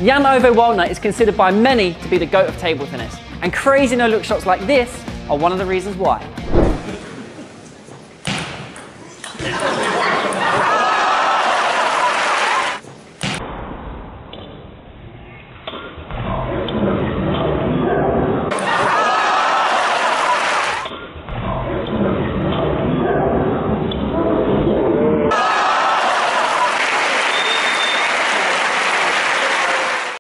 Jan-Ove Waldner is considered by many to be the GOAT of table tennis, and crazy no-look shots like this are one of the reasons why.